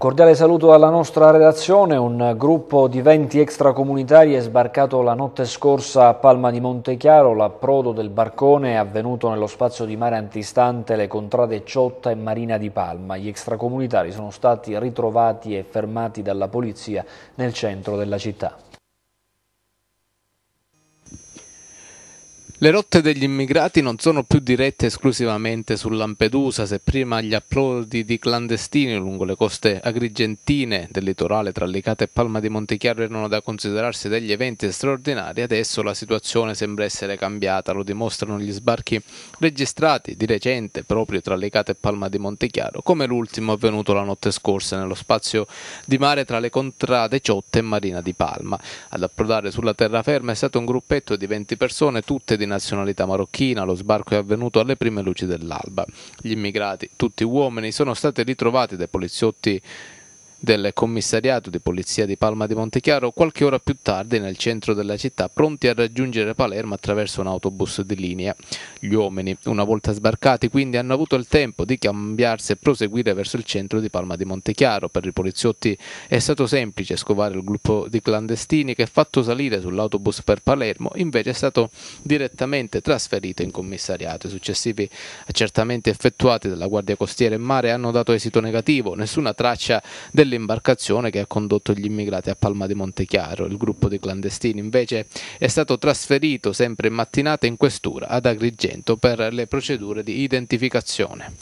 cordiale saluto dalla nostra redazione. Un gruppo di 20 extracomunitari è sbarcato la notte scorsa a Palma di Montechiaro. L'approdo del barcone è avvenuto nello spazio di mare antistante le contrade Ciotta e Marina di Palma. Gli extracomunitari sono stati ritrovati e fermati dalla polizia nel centro della città. Le rotte degli immigrati non sono più dirette esclusivamente su Lampedusa, se prima gli approdi di clandestini lungo le coste agrigentine del litorale tra Licata e Palma di Montechiaro erano da considerarsi degli eventi straordinari, adesso la situazione sembra essere cambiata, lo dimostrano gli sbarchi registrati di recente proprio tra Licata e Palma di Montechiaro, come l'ultimo avvenuto la notte scorsa nello spazio di mare tra le contrade Ciotta e Marina di Palma. Ad approdare sulla terraferma è stato un gruppetto di 20 persone, tutte di nazionalità marocchina. Lo sbarco è avvenuto alle prime luci dell'alba. Gli immigrati, tutti uomini, sono stati ritrovati dai poliziotti del commissariato di polizia di Palma di Montechiaro qualche ora più tardi nel centro della città, pronti a raggiungere Palermo attraverso un autobus di linea. Gli uomini, una volta sbarcati, quindi hanno avuto il tempo di cambiarsi e proseguire verso il centro di Palma di Montechiaro. Per i poliziotti è stato semplice scovare il gruppo di clandestini che, fatto salire sull'autobus per Palermo, invece è stato direttamente trasferito in commissariato. I successivi accertamenti effettuati dalla Guardia Costiera in Mare hanno dato esito negativo, nessuna traccia dell'imbarcazione che ha condotto gli immigrati a Palma di Montechiaro. Il gruppo di clandestini invece è stato trasferito sempre in mattinata in questura ad Agrigento per le procedure di identificazione.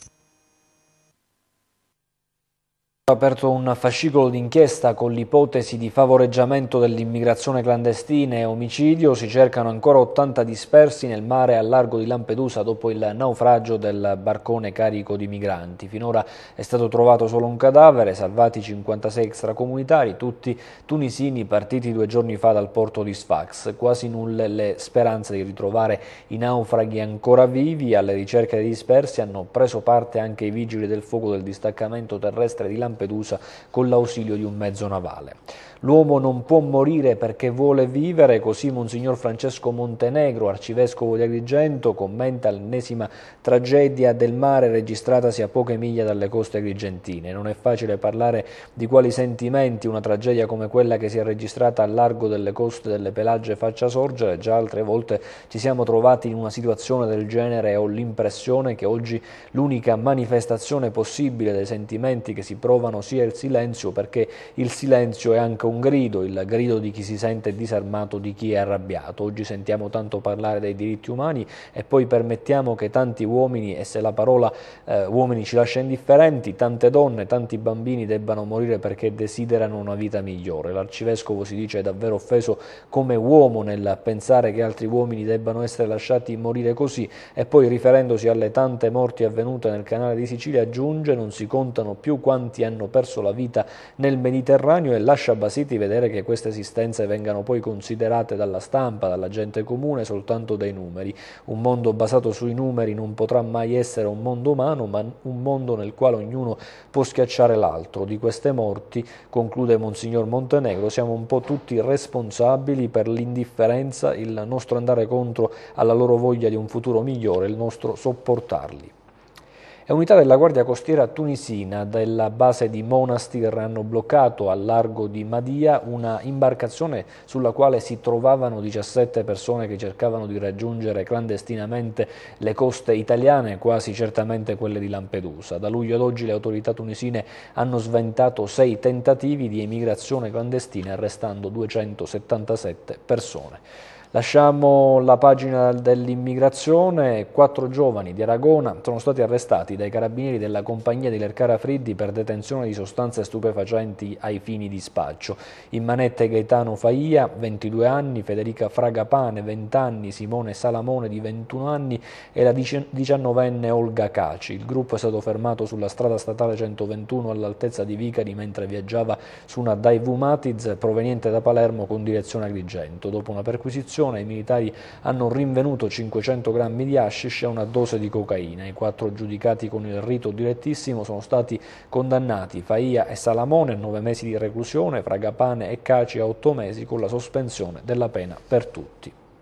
Ha aperto un fascicolo d'inchiesta con l'ipotesi di favoreggiamento dell'immigrazione clandestina e omicidio. Si cercano ancora 80 dispersi nel mare a largo di Lampedusa dopo il naufragio del barcone carico di migranti. Finora è stato trovato solo un cadavere, salvati 56 extracomunitari, tutti tunisini partiti 2 giorni fa dal porto di Sfax. Quasi nulle le speranze di ritrovare i naufraghi ancora vivi. Alle ricerche dei dispersi hanno preso parte anche i vigili del fuoco del distaccamento terrestre di Lampedusa con l'ausilio di un mezzo navale. L'uomo non può morire perché vuole vivere, così Monsignor Francesco Montenegro, arcivescovo di Agrigento, commenta l'ennesima tragedia del mare registratasi a poche miglia dalle coste agrigentine. Non è facile parlare di quali sentimenti una tragedia come quella che si è registrata al largo delle coste delle Pelagie faccia sorgere. Già altre volte ci siamo trovati in una situazione del genere e ho l'impressione che oggi l'unica manifestazione possibile dei sentimenti che si provano sia il silenzio, perché il silenzio è anche un grido, il grido di chi si sente disarmato, di chi è arrabbiato. Oggi sentiamo tanto parlare dei diritti umani e poi permettiamo che tanti uomini, e se la parola uomini ci lascia indifferenti, tante donne, tanti bambini debbano morire perché desiderano una vita migliore. L'arcivescovo si dice davvero offeso come uomo nel pensare che altri uomini debbano essere lasciati morire così, e poi, riferendosi alle tante morti avvenute nel canale di Sicilia, aggiunge: non si contano più quanti hanno perso la vita nel Mediterraneo, e lascia basiti vedere che queste esistenze vengano poi considerate dalla stampa, dalla gente comune, soltanto dei numeri. Un mondo basato sui numeri non potrà mai essere un mondo umano, ma un mondo nel quale ognuno può schiacciare l'altro. Di queste morti, conclude Monsignor Montenegro, siamo un po' tutti responsabili per l'indifferenza, il nostro andare contro alla loro voglia di un futuro migliore, il nostro sopportarli. E unità della Guardia Costiera tunisina della base di Monastir hanno bloccato al largo di Madia una imbarcazione sulla quale si trovavano 17 persone che cercavano di raggiungere clandestinamente le coste italiane, quasi certamente quelle di Lampedusa. Da luglio ad oggi le autorità tunisine hanno sventato 6 tentativi di emigrazione clandestina, arrestando 277 persone. Lasciamo la pagina dell'immigrazione. 4 giovani di Aragona sono stati arrestati dai carabinieri della compagnia di Lercara Friddi per detenzione di sostanze stupefacenti ai fini di spaccio. In manette Gaetano Faia, 22 anni, Federica Fragapane, 20 anni, Simone Salamone, di 21 anni, e la 19enne Olga Caci. Il gruppo è stato fermato sulla strada statale 121 all'altezza di Vicari mentre viaggiava su una Daewoo Matiz proveniente da Palermo con direzione Agrigento. Dopo una perquisizione, i militari hanno rinvenuto 500 grammi di hashish e una dose di cocaina. I 4 giudicati con il rito direttissimo sono stati condannati: Faia e Salamone a 9 mesi di reclusione, Fragapane e Caci a 8 mesi con la sospensione della pena per tutti.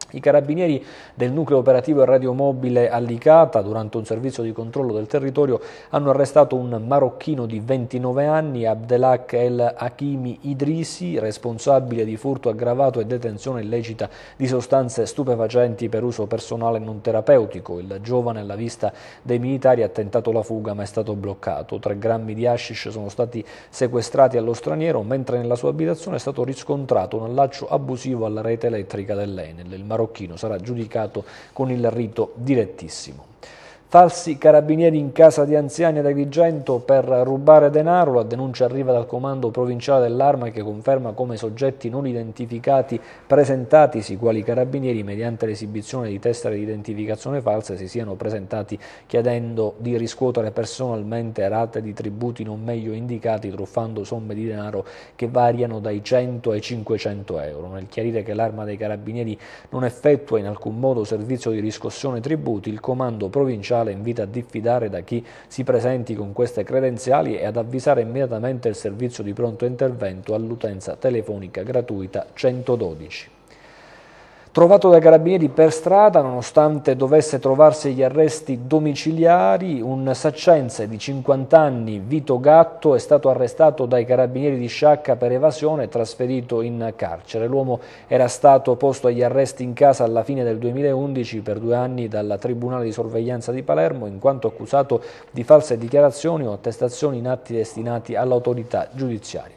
I carabinieri del nucleo operativo e radiomobile a Licata, durante un servizio di controllo del territorio, hanno arrestato un marocchino di 29 anni, Abdelhak El Hakimi Idrisi, responsabile di furto aggravato e detenzione illecita di sostanze stupefacenti per uso personale non terapeutico. Il giovane, alla vista dei militari, ha tentato la fuga ma è stato bloccato. 3 grammi di hashish sono stati sequestrati allo straniero, mentre nella sua abitazione è stato riscontrato un allaccio abusivo alla rete elettrica dell'Enel. Il marocchino sarà giudicato con il rito direttissimo. Falsi carabinieri in casa di anziani ad Agrigento per rubare denaro. La denuncia arriva dal comando provinciale dell'Arma, che conferma come soggetti non identificati presentatisi quali carabinieri mediante l'esibizione di tessere di identificazione false si siano presentati chiedendo di riscuotere personalmente rate di tributi non meglio indicati, truffando somme di denaro che variano dai 100 ai 500 euro. Nel chiarire che l'Arma dei Carabinieri non effettua in alcun modo servizio di riscossione tributi, il comando provinciale invita a diffidare da chi si presenti con queste credenziali e ad avvisare immediatamente il servizio di pronto intervento all'utenza telefonica gratuita 112. Trovato dai carabinieri per strada, nonostante dovesse trovarsi agli arresti domiciliari, un saccense di 50 anni, Vito Gatto, è stato arrestato dai carabinieri di Sciacca per evasione e trasferito in carcere. L'uomo era stato posto agli arresti in casa alla fine del 2011 per 2 anni dal Tribunale di Sorveglianza di Palermo, in quanto accusato di false dichiarazioni o attestazioni in atti destinati all'autorità giudiziaria.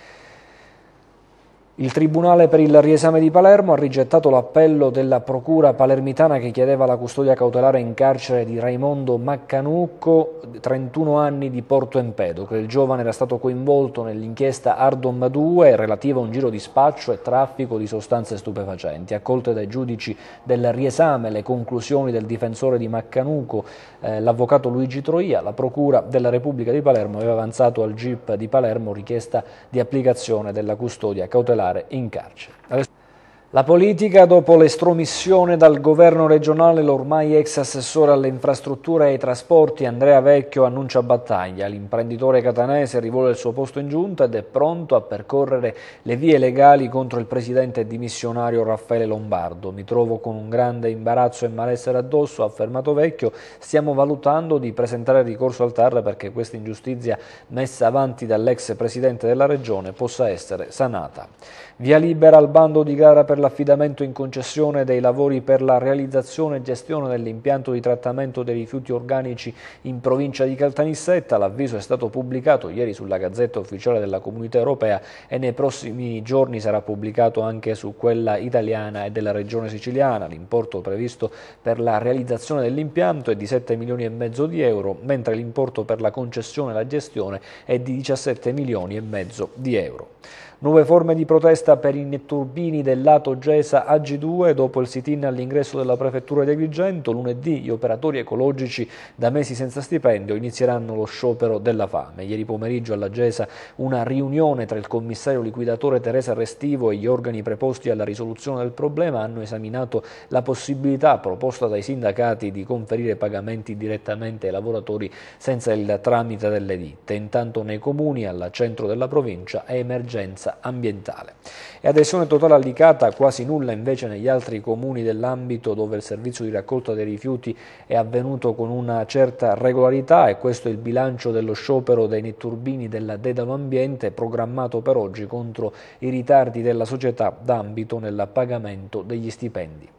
Il Tribunale per il riesame di Palermo ha rigettato l'appello della Procura palermitana che chiedeva la custodia cautelare in carcere di Raimondo Maccanucco, 31 anni, di Porto Empedocle. Il giovane era stato coinvolto nell'inchiesta Ardom 2 relativa a un giro di spaccio e traffico di sostanze stupefacenti. Accolte dai giudici del riesame le conclusioni del difensore di Maccanucco, l'avvocato Luigi Troia, la Procura della Repubblica di Palermo aveva avanzato al GIP di Palermo richiesta di applicazione della custodia cautelare in carcere. La politica, dopo l'estromissione dal governo regionale, l'ormai ex assessore alle infrastrutture e ai trasporti Andrea Vecchio annuncia battaglia. L'imprenditore catanese rivola il suo posto in giunta ed è pronto a percorrere le vie legali contro il presidente dimissionario Raffaele Lombardo. Mi trovo con un grande imbarazzo e malessere addosso, ha affermato Vecchio. Stiamo valutando di presentare ricorso al TAR perché questa ingiustizia messa avanti dall'ex presidente della regione possa essere sanata. Via libera al bando di gara per l'affidamento in concessione dei lavori per la realizzazione e gestione dell'impianto di trattamento dei rifiuti organici in provincia di Caltanissetta. L'avviso è stato pubblicato ieri sulla Gazzetta Ufficiale della Comunità Europea e nei prossimi giorni sarà pubblicato anche su quella italiana e della regione siciliana. L'importo previsto per la realizzazione dell'impianto è di 7 milioni e mezzo di euro, mentre l'importo per la concessione e la gestione è di 17 milioni e mezzo di euro. Nuove forme di protesta per i netturbini del lato Gesa AG2 dopo il sit-in all'ingresso della prefettura di Agrigento. Lunedì gli operatori ecologici da mesi senza stipendio inizieranno lo sciopero della fame. Ieri pomeriggio alla Gesa una riunione tra il commissario liquidatore Teresa Restivo e gli organi preposti alla risoluzione del problema hanno esaminato la possibilità proposta dai sindacati di conferire pagamenti direttamente ai lavoratori senza il tramite delle ditte. Intanto nei comuni al centro della provincia è emergenza ambientale. E adesione totale a Licata, quasi nulla invece negli altri comuni dell'ambito dove il servizio di raccolta dei rifiuti è avvenuto con una certa regolarità, e questo è il bilancio dello sciopero dei netturbini della Dedalo Ambiente programmato per oggi contro i ritardi della società d'ambito nel pagamento degli stipendi.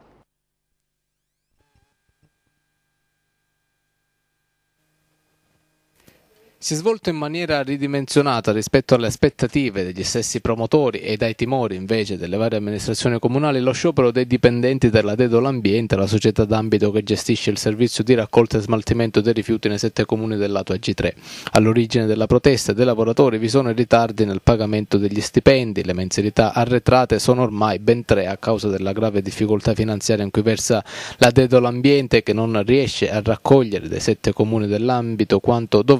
Si è svolto in maniera ridimensionata rispetto alle aspettative degli stessi promotori e dai timori invece delle varie amministrazioni comunali lo sciopero dei dipendenti della Dedalo Ambiente, la società d'ambito che gestisce il servizio di raccolta e smaltimento dei rifiuti nei 7 comuni del lato AG3. All'origine della protesta dei lavoratori vi sono i ritardi nel pagamento degli stipendi, le mensilità arretrate sono ormai ben 3 a causa della grave difficoltà finanziaria in cui versa la Dedalo Ambiente, che non riesce a raccogliere dai 7 comuni dell'ambito quanto dovrebbe,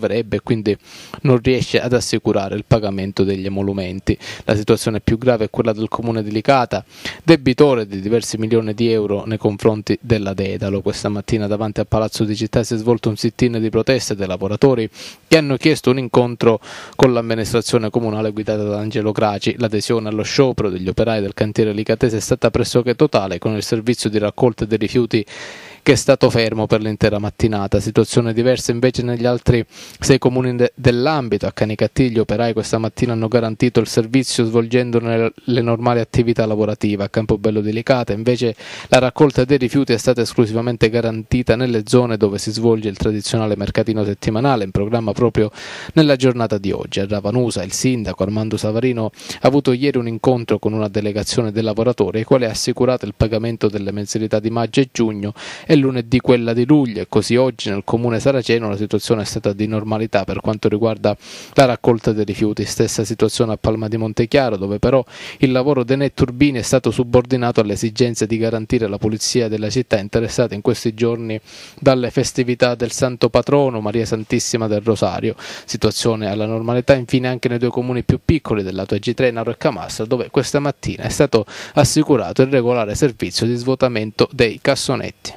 quindi non riesce ad assicurare il pagamento degli emolumenti. La situazione più grave è quella del comune di Licata, debitore di diversi milioni di euro nei confronti della Dedalo. Questa mattina davanti al Palazzo di Città si è svolto un sit-in di protesta dei lavoratori che hanno chiesto un incontro con l'amministrazione comunale guidata da Angelo Craci. L'adesione allo sciopero degli operai del cantiere licatese è stata pressoché totale, con il servizio di raccolta dei rifiuti che è stato fermo per l'intera mattinata. Situazione diversa invece negli altri 6 comuni dell'ambito. A Canicattì gli operai questa mattina hanno garantito il servizio svolgendo le normali attività lavorative. A Campobello di Licata invece la raccolta dei rifiuti è stata esclusivamente garantita nelle zone dove si svolge il tradizionale mercatino settimanale in programma proprio nella giornata di oggi. A Ravanusa il sindaco Armando Savarino ha avuto ieri un incontro con una delegazione dei lavoratori ai quali ha assicurato il pagamento delle mensilità di maggio e giugno e lunedì quella di luglio, e così oggi nel comune saraceno la situazione è stata di normalità per quanto riguarda la raccolta dei rifiuti. Stessa situazione a Palma di Montechiaro, dove però il lavoro dei netturbini è stato subordinato alle esigenze di garantire la pulizia della città interessata in questi giorni dalle festività del Santo Patrono Maria Santissima del Rosario. Situazione alla normalità infine anche nei 2 comuni più piccoli del lato Agitrenaro e Camastra, dove questa mattina è stato assicurato il regolare servizio di svuotamento dei cassonetti.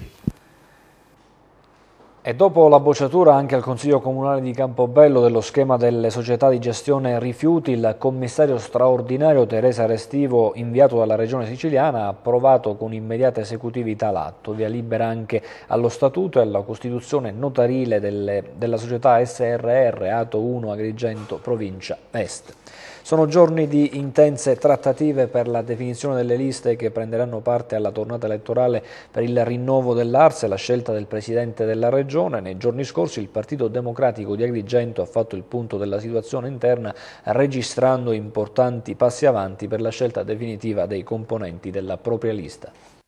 E dopo la bocciatura anche al Consiglio Comunale di Campobello dello schema delle società di gestione rifiuti, il commissario straordinario Teresa Restivo, inviato dalla Regione Siciliana, ha approvato con immediata esecutività l'atto. Via libera anche allo statuto e alla costituzione notarile della società SRR Ato 1 Agrigento, provincia Est. Sono giorni di intense trattative per la definizione delle liste che prenderanno parte alla tornata elettorale per il rinnovo dell'ARS e la scelta del Presidente della Regione. Nei giorni scorsi il Partito Democratico di Agrigento ha fatto il punto della situazione interna, registrando importanti passi avanti per la scelta definitiva dei componenti della propria lista.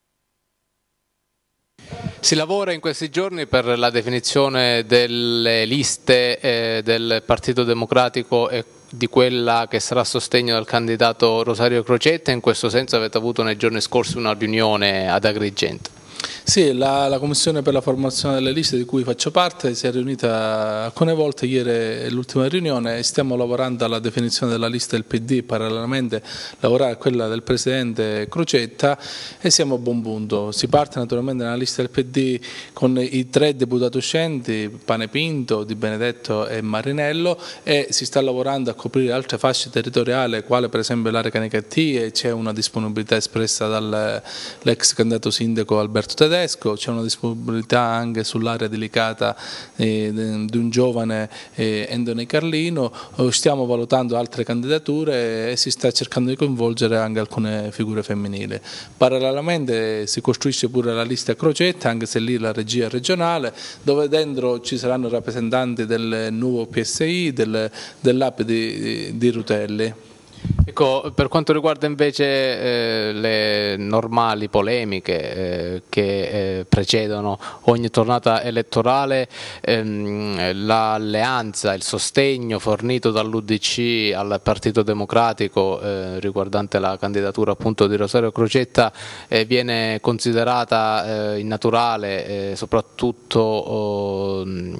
Si lavora in questi giorni per la definizione delle liste del Partito Democratico e di quella che sarà a sostegno del candidato Rosario Crocetta. In questo senso avete avuto nei giorni scorsi una riunione ad Agrigento. Sì, la Commissione per la formazione delle liste di cui faccio parte si è riunita alcune volte, ieri è l'ultima riunione, e stiamo lavorando alla definizione della lista del PD, parallelamente lavorare a quella del Presidente Crocetta, e siamo a buon punto. Si parte naturalmente nella lista del PD con i 3 deputati uscenti, Panepinto, Di Benedetto e Marinello, e si sta lavorando a coprire altre fasce territoriali, quale per esempio l'area Canicattì, e c'è una disponibilità espressa dall'ex candidato sindaco Alberto Tedesco, c'è una disponibilità anche sull'area delicata di un giovane Endone Carlino. Stiamo valutando altre candidature e si sta cercando di coinvolgere anche alcune figure femminili. Parallelamente si costruisce pure la lista Crocetta, anche se lì la regia è regionale, dove dentro ci saranno rappresentanti del nuovo PSI, dell'AP di Rutelli. Ecco, per quanto riguarda invece le normali polemiche che precedono ogni tornata elettorale, l'alleanza, il sostegno fornito dall'UDC al Partito Democratico riguardante la candidatura appunto di Rosario Crocetta viene considerata innaturale soprattutto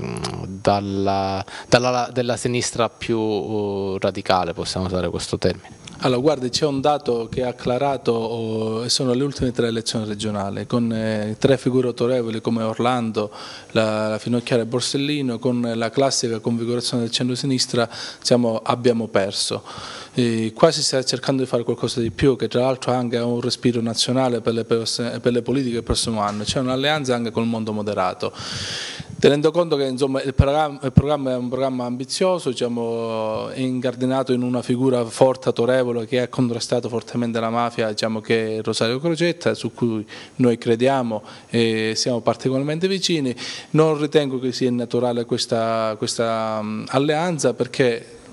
della sinistra più radicale, possiamo usare questo termine. Allora, guardi, c'è un dato che ha acclarato, sono le ultime 3 elezioni regionali, con 3 figure autorevoli come Orlando, la Finocchiara e Borsellino, con la classica configurazione del centro-sinistra abbiamo perso. Qua si sta cercando di fare qualcosa di più, che tra l'altro anche ha un respiro nazionale per le politiche del prossimo anno. C'è un'alleanza anche con il mondo moderato. Tenendo conto che insomma, il programma è un programma ambizioso, è incardinato in una figura forte, autorevole, che ha contrastato fortemente la mafia, che è Rosario Crocetta, su cui noi crediamo e siamo particolarmente vicini. Non ritengo che sia naturale questa alleanza, perché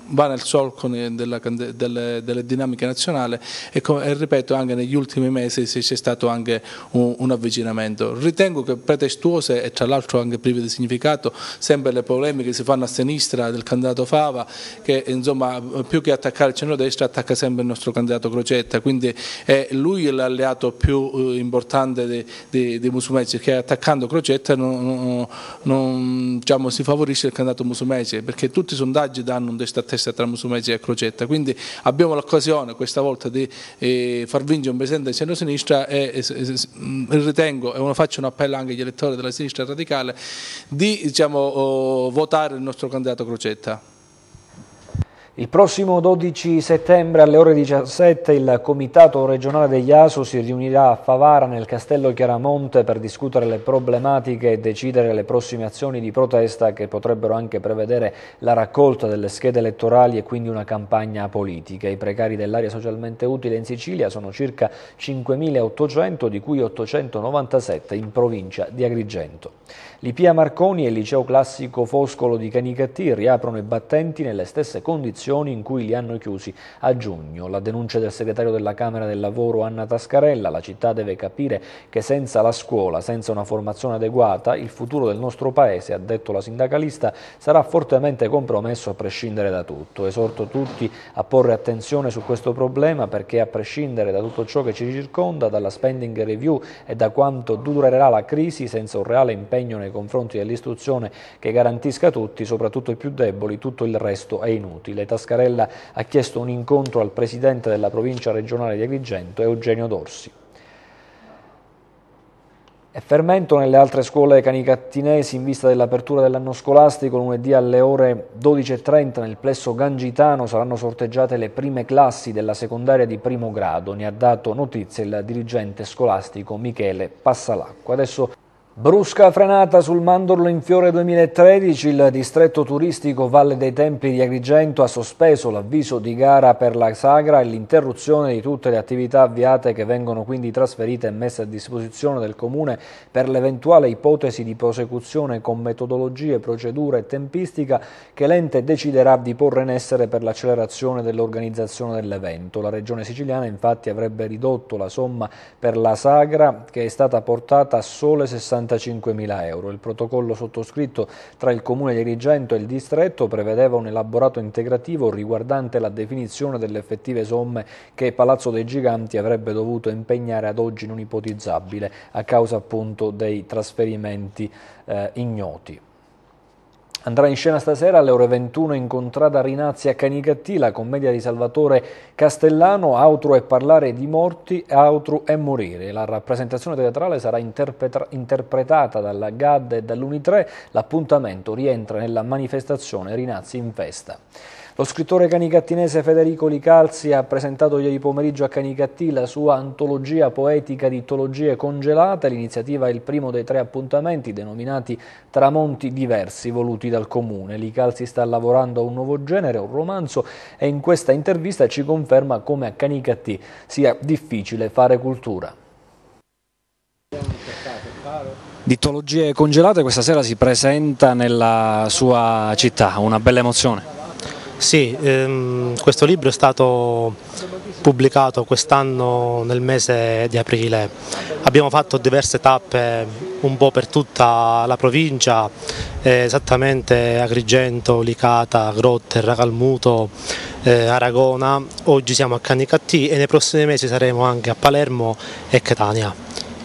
va nel solco delle dinamiche nazionali e ripeto, anche negli ultimi mesi c'è stato anche un avvicinamento. Ritengo che pretestuose e tra l'altro anche prive di significato sempre le polemiche che si fanno a sinistra del candidato Fava, che insomma più che attaccare il centrodestra attacca sempre il nostro candidato Crocetta, quindi è lui l'alleato più importante di Musumeci, che attaccando Crocetta diciamo, si favorisce il candidato Musumeci, perché tutti i sondaggi danno un testa a testa tra Musumeci e Crocetta, quindi abbiamo l'occasione questa volta di far vincere un presidente del centro-sinistra e ritengo, e faccio un appello anche agli elettori della sinistra radicale, di diciamo, votare il nostro candidato Crocetta. Il prossimo 12 settembre alle ore 17 il Comitato regionale degli ASU si riunirà a Favara nel Castello Chiaramonte per discutere le problematiche e decidere le prossime azioni di protesta che potrebbero anche prevedere la raccolta delle schede elettorali e quindi una campagna politica. I precari dell'area socialmente utile in Sicilia sono circa 5.800, di cui 897 in provincia di Agrigento. L'Ipia Marconi e il Liceo Classico Foscolo di Canicattì riaprono i battenti nelle stesse condizioni in cui li hanno chiusi a giugno. La denuncia del segretario della Camera del Lavoro Anna Tascarella: la città deve capire che senza la scuola, senza una formazione adeguata, il futuro del nostro paese, ha detto la sindacalista, sarà fortemente compromesso a prescindere da tutto. Esorto tutti a porre attenzione su questo problema perché, a prescindere da tutto ciò che ci circonda, dalla spending review e da quanto durerà la crisi, senza un reale impegno nei confronti dell'istruzione che garantisca a tutti, soprattutto i più deboli, tutto il resto è inutile. Tascarella ha chiesto un incontro al presidente della provincia regionale di Agrigento, Eugenio Dorsi. E fermento nelle altre scuole canicattinesi in vista dell'apertura dell'anno scolastico. Lunedì alle ore 12:30 nel plesso Gangitano saranno sorteggiate le prime classi della secondaria di primo grado. Ne ha dato notizia il dirigente scolastico Michele Passalacqua. Adesso brusca frenata sul Mandorlo in Fiore 2013, il distretto turistico Valle dei Templi di Agrigento ha sospeso l'avviso di gara per la sagra e l'interruzione di tutte le attività avviate, che vengono quindi trasferite e messe a disposizione del Comune per l'eventuale ipotesi di prosecuzione con metodologie, procedure e tempistica che l'ente deciderà di porre in essere per l'accelerazione dell'organizzazione dell'evento. La Regione siciliana infatti avrebbe ridotto la somma per la sagra, che è stata portata a sole 65.000 euro. Il protocollo sottoscritto tra il Comune di Agrigento e il distretto prevedeva un elaborato integrativo riguardante la definizione delle effettive somme che Palazzo dei Giganti avrebbe dovuto impegnare ad oggi non ipotizzabile a causa appunto dei trasferimenti ignoti. Andrà in scena stasera alle ore 21 in contrada Rinazzi a Canicattì la commedia di Salvatore Castellano, Autru è parlare di morti, Autru è morire. La rappresentazione teatrale sarà interpretata dalla GAD e dall'Uni3. L'appuntamento rientra nella manifestazione Rinazzi in festa. Lo scrittore canicattinese Federico Licalzi ha presentato ieri pomeriggio a Canicattì la sua antologia poetica di Dittologie congelate. L'iniziativa è il primo dei 3 appuntamenti denominati Tramonti diversi voluti dal Comune. Licalzi sta lavorando a un nuovo genere, un romanzo, e in questa intervista ci conferma come a Canicattì sia difficile fare cultura. Dittologie congelate questa sera si presenta nella sua città, una bella emozione. Sì, questo libro è stato pubblicato quest'anno nel mese di aprile. Abbiamo fatto diverse tappe un po' per tutta la provincia, esattamente Agrigento, Licata, Grotte, Racalmuto, Aragona. Oggi siamo a Canicattì e nei prossimi mesi saremo anche a Palermo e Catania.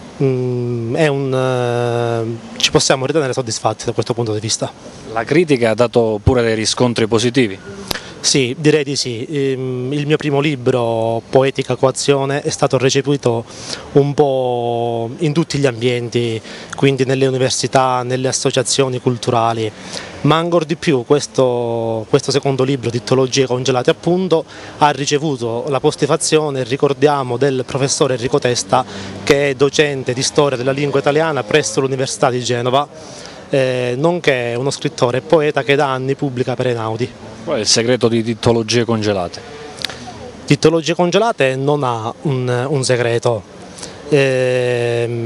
Ci possiamo ritenere soddisfatti da questo punto di vista. La critica ha dato pure dei riscontri positivi? Sì, direi di sì. Il mio primo libro, Poetica Coazione, è stato recepito un po' in tutti gli ambienti, quindi nelle università, nelle associazioni culturali, ma ancora di più questo secondo libro, Dittologie congelate appunto, ha ricevuto la postfazione, ricordiamo, del professore Enrico Testa, che è docente di storia della lingua italiana presso l'Università di Genova, nonché uno scrittore e poeta che da anni pubblica per Einaudi. Qual è il segreto di Dittologie congelate? Dittologie congelate non ha un segreto.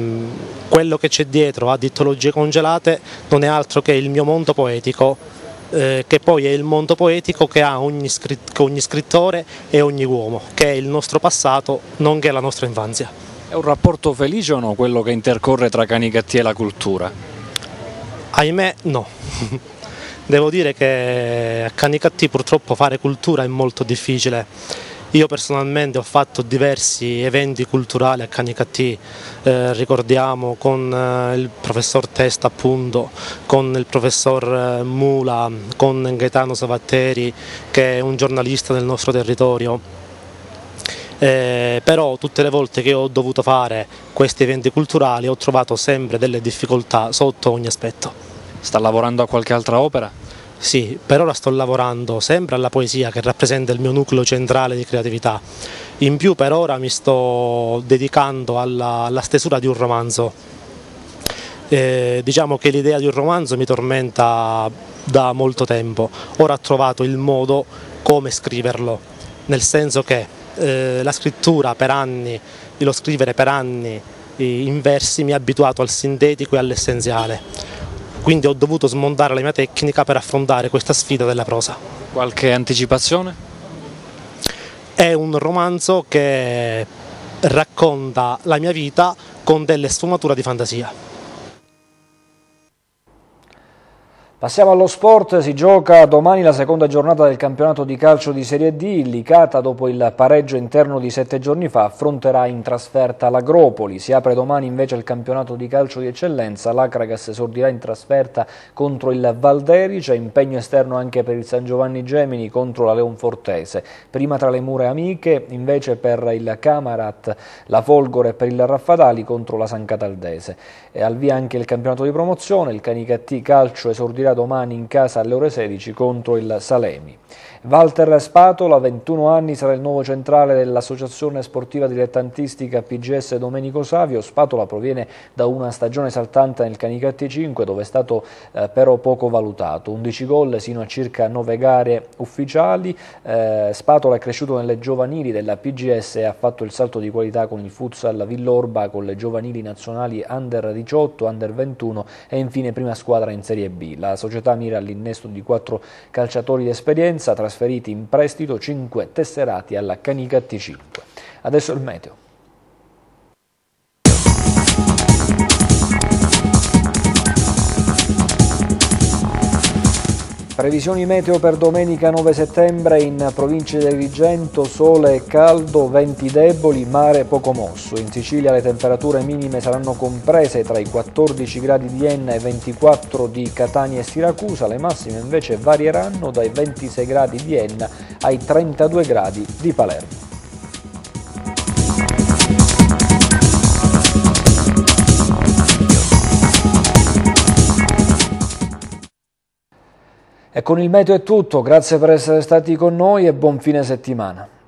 Quello che c'è dietro a Dittologie congelate non è altro che il mio mondo poetico, che poi è il mondo poetico che ha ogni scrittore e ogni uomo, che è il nostro passato, nonché la nostra infanzia. È un rapporto felice o no quello che intercorre tra Canicattì e la cultura? Ahimè no. Devo dire che a Canicattì purtroppo fare cultura è molto difficile. Io personalmente ho fatto diversi eventi culturali a Canicattì, ricordiamo con il professor Testa appunto, con il professor Mula, con Gaetano Savatteri che è un giornalista del nostro territorio. Però tutte le volte che ho dovuto fare questi eventi culturali ho trovato sempre delle difficoltà sotto ogni aspetto. Sta lavorando a qualche altra opera? Sì, per ora sto lavorando sempre alla poesia che rappresenta il mio nucleo centrale di creatività. In più per ora mi sto dedicando alla stesura di un romanzo. Diciamo che l'idea di un romanzo mi tormenta da molto tempo. Ora ho trovato il modo come scriverlo, nel senso che la scrittura per anni, lo scrivere per anni in versi mi ha abituato al sintetico e all'essenziale. Quindi ho dovuto smontare la mia tecnica per affrontare questa sfida della prosa. Qualche anticipazione? È un romanzo che racconta la mia vita con delle sfumature di fantasia. Passiamo allo sport, si gioca domani la seconda giornata del campionato di calcio di Serie D, il Licata dopo il pareggio interno di 7 giorni fa affronterà in trasferta l'Agropoli, si apre domani invece il campionato di calcio di eccellenza, l'Acragas esordirà in trasferta contro il Valderice, impegno esterno anche per il San Giovanni Gemini contro la Leonfortese, prima tra le mura amiche invece per il Camarat, la Folgore e per il Raffadali contro la San Cataldese. E al via anche il campionato di promozione, il Canicattì Calcio esordirà domani in casa alle ore 16 contro il Salemi. Walter Spatola, 21 anni, sarà il nuovo centrale dell'Associazione Sportiva Dilettantistica PGS Domenico Savio. Spatola proviene da una stagione esaltante nel Canicattì 5 dove è stato però poco valutato, 11 gol sino a circa 9 gare ufficiali. Spatola è cresciuto nelle giovanili della PGS e ha fatto il salto di qualità con il futsal Villorba, con le giovanili nazionali Under 18, Under 21 e infine prima squadra in Serie B. La società mira all'innesto di 4 calciatori di esperienza trasferiti in prestito, 5 tesserati alla Canicattì 5. Adesso il meteo. Previsioni meteo per domenica 9 settembre in provincia di Agrigento, sole e caldo, venti deboli, mare poco mosso. In Sicilia le temperature minime saranno comprese tra i 14 gradi di Enna e i 24 di Catania e Siracusa, le massime invece varieranno dai 26 gradi di Enna ai 32 gradi di Palermo. E con il meteo è tutto, grazie per essere stati con noi e buon fine settimana.